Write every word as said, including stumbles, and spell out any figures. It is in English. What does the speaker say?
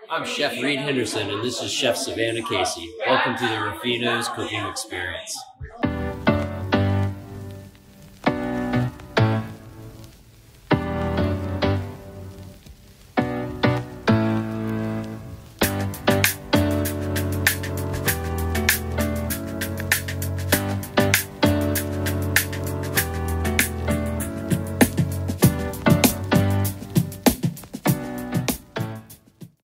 I'm Chef Reed Henderson, and this is Chef Savannah Casey. Welcome to the Ruffino's Cooking Experience.